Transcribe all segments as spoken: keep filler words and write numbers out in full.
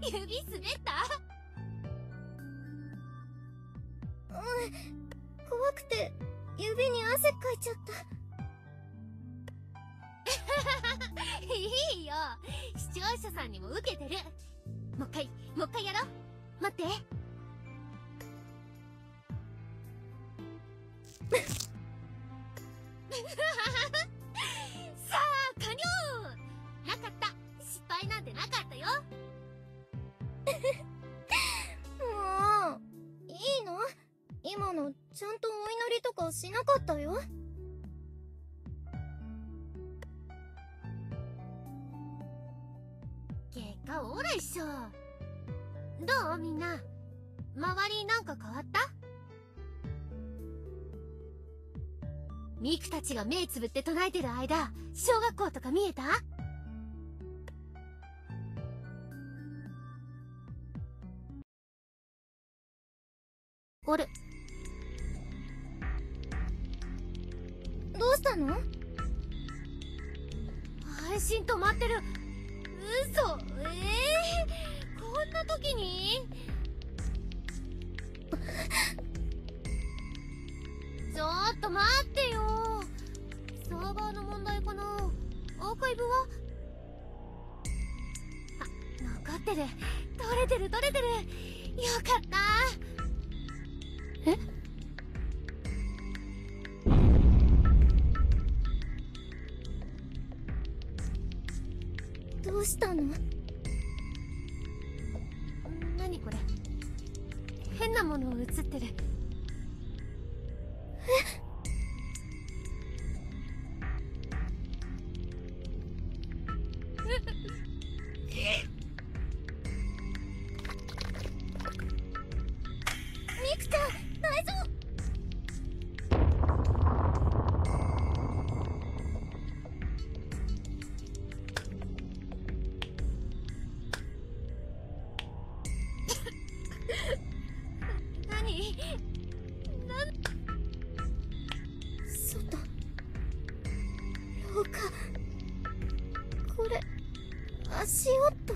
指滑った？ うん、怖くて指に汗かいちゃった。 いいよ、視聴者さんにも受けてる。もう一回もう一回やろう。待って。さあ加入。なかった、失敗なんてなかったよ。 もういいの？今のちゃんとお祈りとかしなかったよ。 結果オーライっしょ。どうみんな、周りなんか変わった？ミクたちが目つぶって唱えてる間、小学校とか見えた？あれ、 どうしたの？ 配信止まってる。嘘。ええー、こんな時に？ちょっと待ってよ。サーバーの問題かな。アーカイブは？あ、残ってる。取れてる取れてる。よかった。え？ どうしたの？ 何これ、変なもの映ってる。 ミクちゃん、大丈夫？ 何？なん？ 外、廊下、これ足音。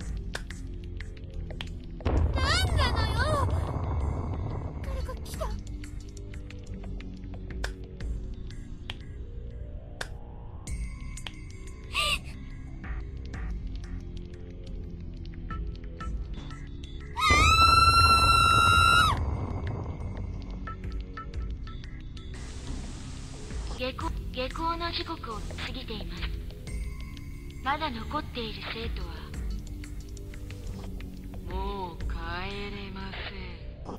なんなのよ。誰か来た？ 下校、下校の時刻を過ぎています。まだ残っている生徒はもう帰れません。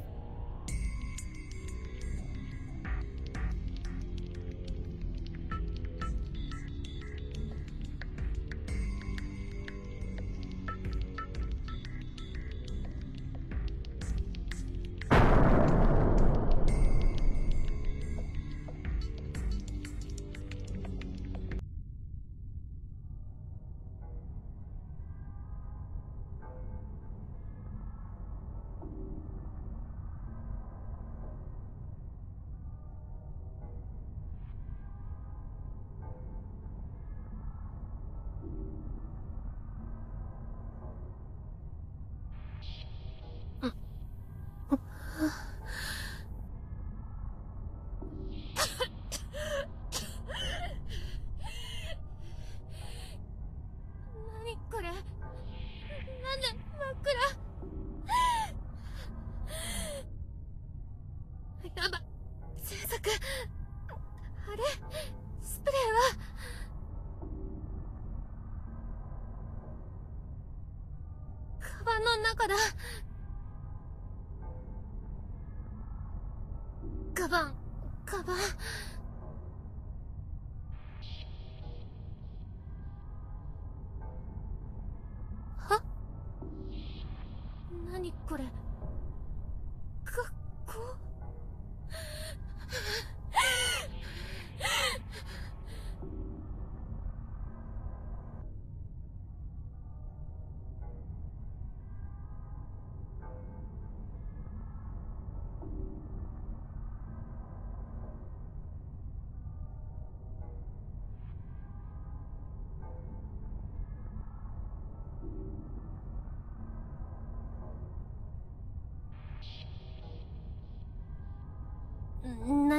何これ、なんで真っ暗。やば、制作、あれ、スプレーは？カバンの中だ。カバン、カバン。は？何これ、学校？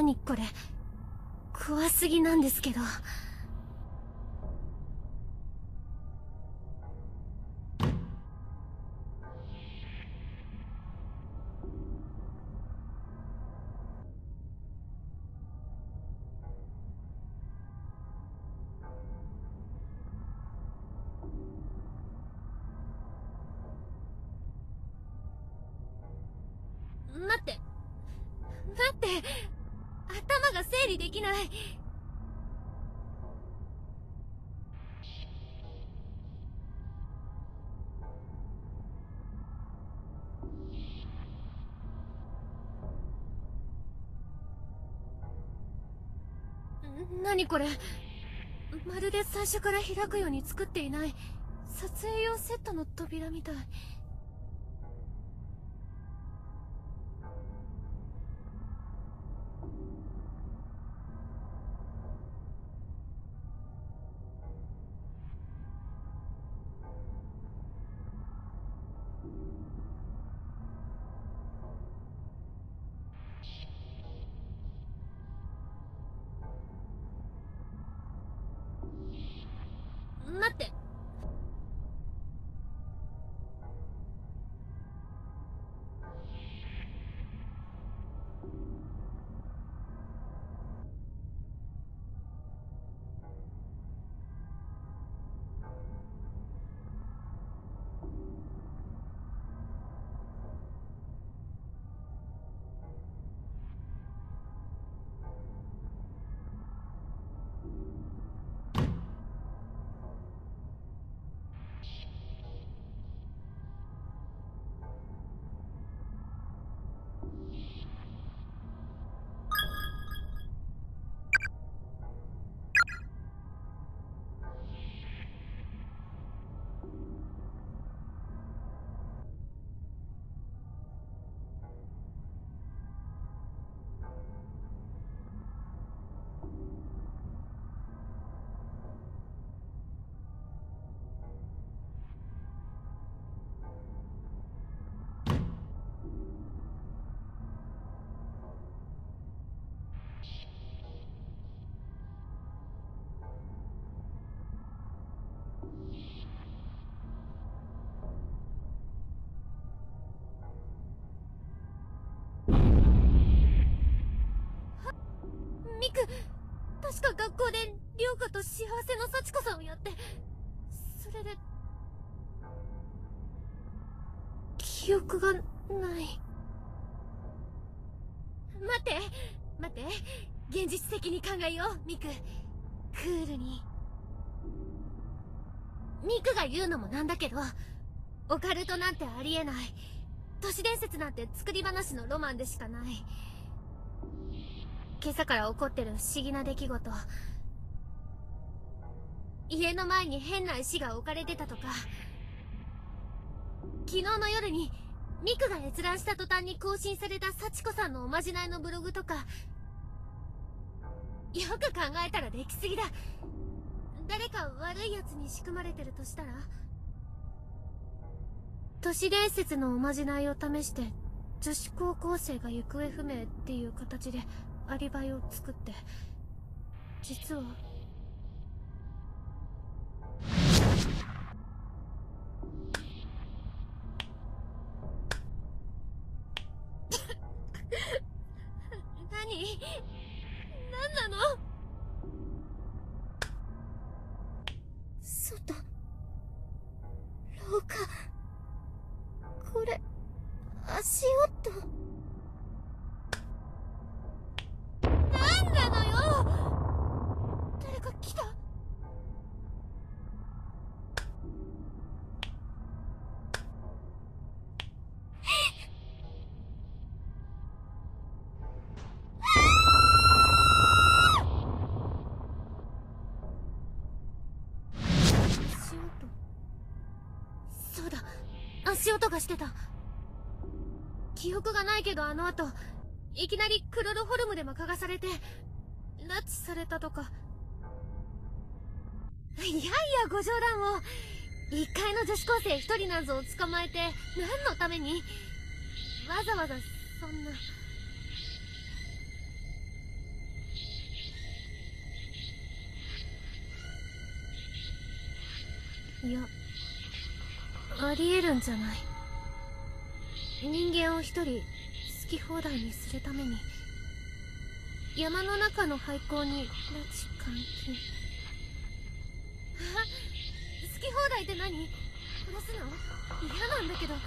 何これ、怖すぎなんですけど。待って待って、頭が整理できない。何これ、まるで最初から開くように作っていない撮影用セットの扉みたい。待って、ミク、確か学校で涼香と幸せの幸子さんをやって、それで記憶がない。待って待って、現実的に考えようミク。クールに。ミクが言うのもなんだけど、オカルトなんてありえない、都市伝説なんて作り話のロマンでしかない。今朝から起こってる不思議な出来事、家の前に変な石が置かれてたとか、昨日の夜にミクが閲覧した途端に更新された幸子さんのおまじないのブログとか、よく考えたらできすぎだ。誰か悪い奴に仕組まれてるとしたら、都市伝説のおまじないを試して女子高校生が行方不明っていう形でアリバイを作って、実は何何なの。 外、廊下、これ足音。 なんなのよ。誰か来た。足音。そうだ、足音がしてた。記憶がないけど、あの後いきなりクロロホルムでも嗅がされて拉致されたとか。いやいや、ご冗談を。一階の女子高生一人なんぞを捕まえて何のために。わざわざそんな。 いや、ありえるんじゃない。人間を一人好き放題にするために山の中の廃校に拉致監禁。あ、好き放題って何？殺すの？嫌なんだけど。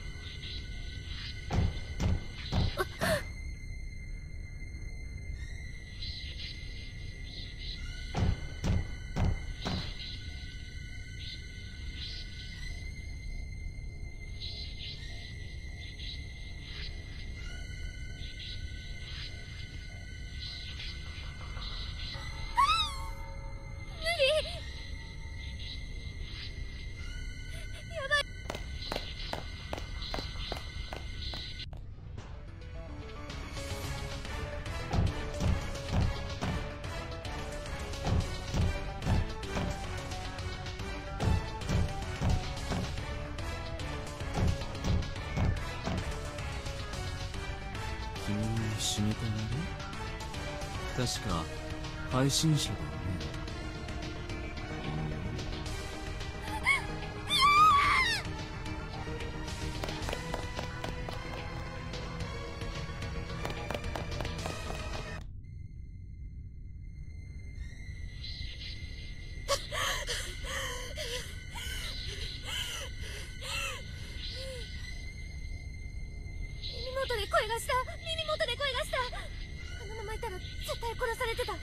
死にたがる？確か配信者だよね。 耳元で声がした。耳元で声がした。あのままいたら絶対殺されてた。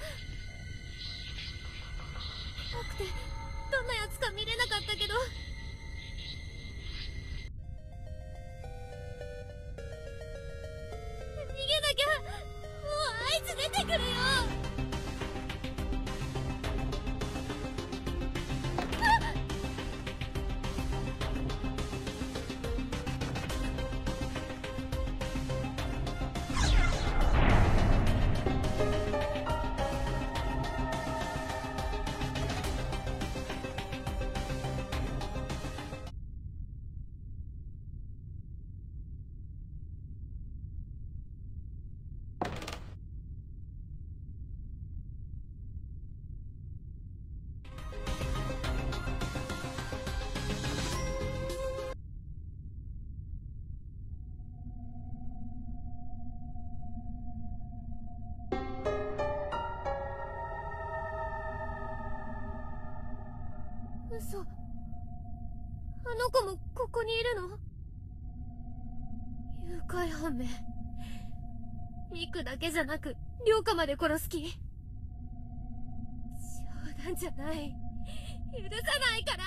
怖くてどんなやつか見れなかったけど。逃げなきゃ。もうあいつ出てくるよ。嘘。あの子もここにいるの？誘拐犯め。ミクだけじゃなく涼香まで殺す気？冗談じゃない。許さないから。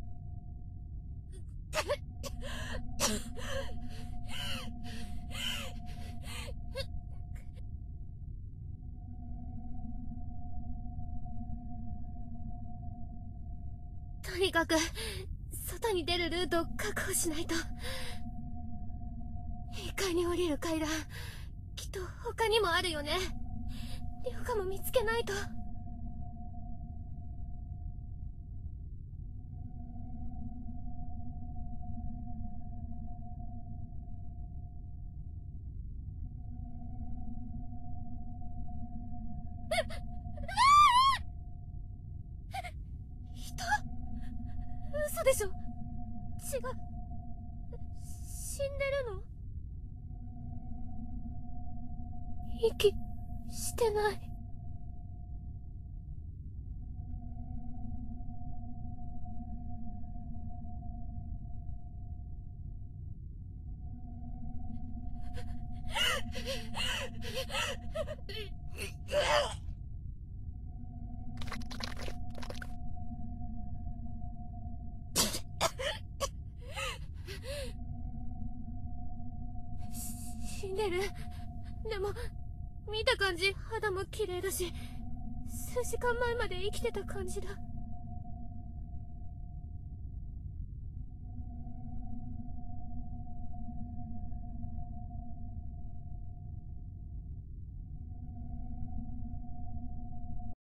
とにかく外に出るルートを確保しないと。いっかいに降りる階段、きっと他にもあるよね。涼香も見つけないと。人？嘘でしょ？違う。死んでるの？息してない。死んでる。でも見た感じ肌も綺麗だし、数時間前まで生きてた感じだ。